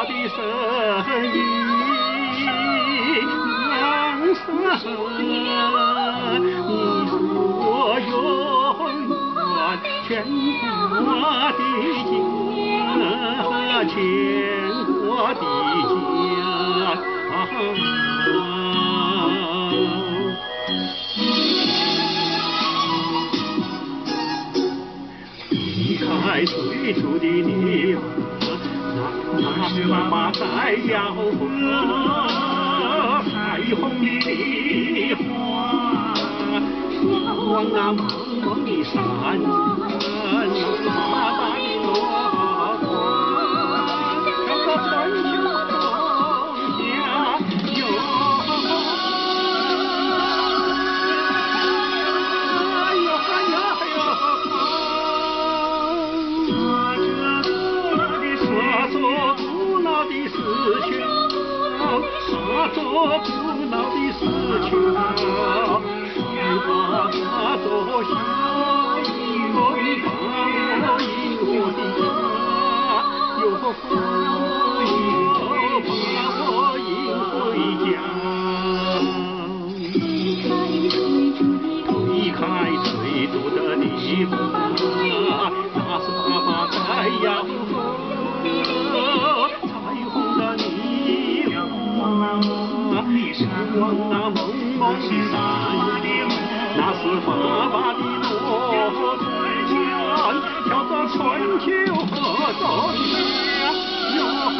的声音响声，你是我永远牵挂的家，牵挂的家。离开追逐的你，那是妈妈在摇晃，彩虹的梨花，往那茫茫的山，那是爸爸的落花，飘到春秋冬夏哟。那座古老的石桥，那座小风把我引回家，又把我引回家。推开追逐的篱笆，那是爸爸在摇晃。往那蒙蒙的山，那是爸爸的罗船，飘到春秋和冬夏哟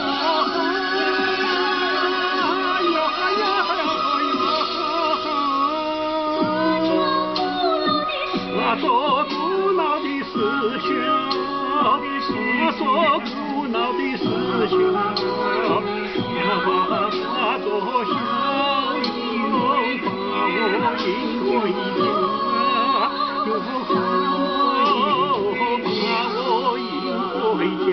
哟哟那座古老的石桥，那座古老的石桥，那座小引回家，又把我引回家。